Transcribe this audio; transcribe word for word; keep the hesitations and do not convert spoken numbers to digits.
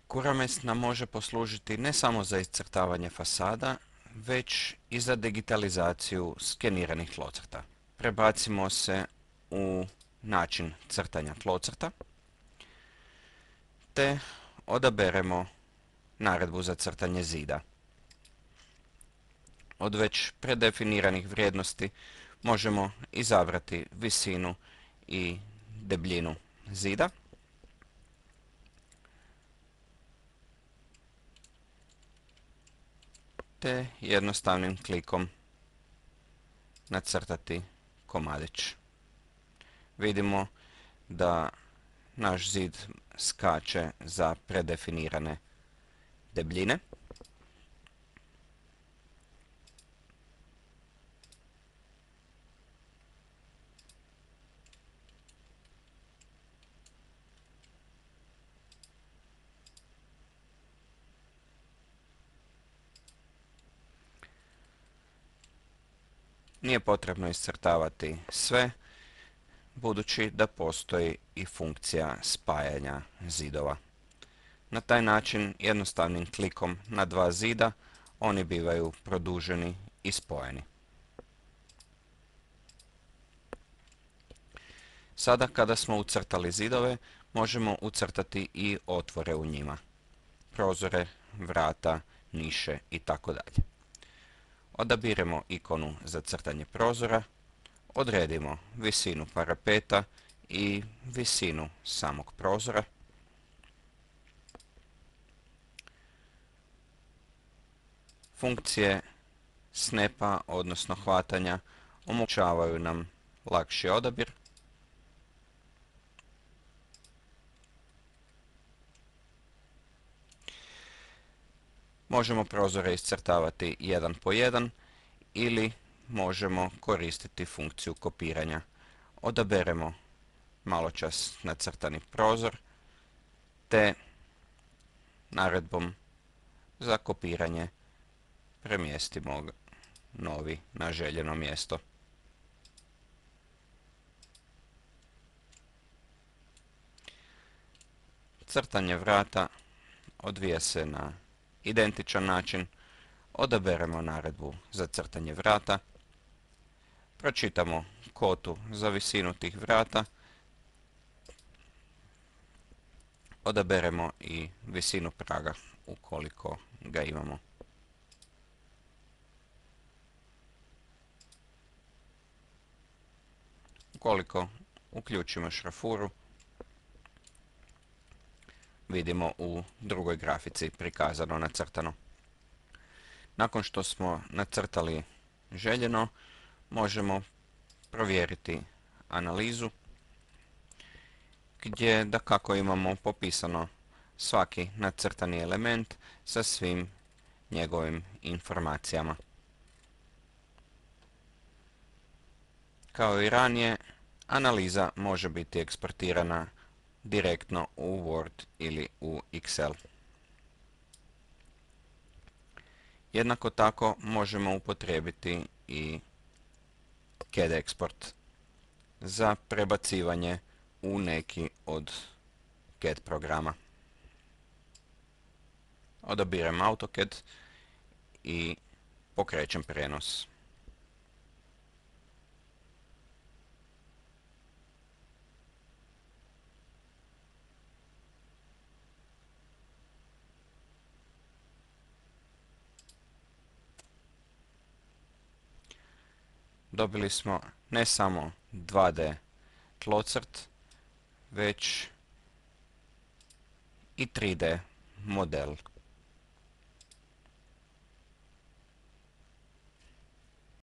Kuramest nam može poslužiti ne samo za iscrtavanje fasada, već i za digitalizaciju skeniranih tlocrta. Prebacimo se u način crtanja tlocrta, te odaberemo naredbu za crtanje zida. Od već predefiniranih vrijednosti možemo izabrati visinu i debljinu zida. Te jednostavnim klikom nacrtati komadić. Vidimo da naš zid skače za predefinirane debljine. Nije potrebno iscrtavati sve, budući da postoji i funkcija spajanja zidova. Na taj način, jednostavnim klikom na dva zida, oni bivaju produženi i spojeni. Sada kada smo ucrtali zidove, možemo ucrtati i otvore u njima. Prozore, vrata, niše i tako dalje. Odabiremo ikonu za crtanje prozora, odredimo visinu parapeta i visinu samog prozora. Funkcije snepa, odnosno hvatanja, omogućavaju nam lakši odabir. Možemo prozore iscrtavati jedan po jedan ili možemo koristiti funkciju kopiranja. Odaberemo maločas nacrtani prozor te naredbom za kopiranje premjestimo novi na željeno mjesto. Crtanje vrata odvija se na identičan način. Odaberemo naredbu za crtanje vrata, pročitamo kotu za visinu tih vrata, odaberemo i visinu praga ukoliko ga imamo. Ukoliko uključimo šrafuru, vidimo u drugoj grafici prikazano nacrtano. Nakon što smo nacrtali željeno, možemo provjeriti analizu, gdje dakako imamo popisano svaki nacrtani element sa svim njegovim informacijama. Kao i ranije, analiza može biti eksportirana direktno u Word ili u Excel. Jednako tako možemo upotrijebiti i C A D eksport za prebacivanje u neki od C A D programa. Odabirem AutoCAD i pokrećem prijenos. Dobili smo ne samo dva D tlocrt, već i tri D model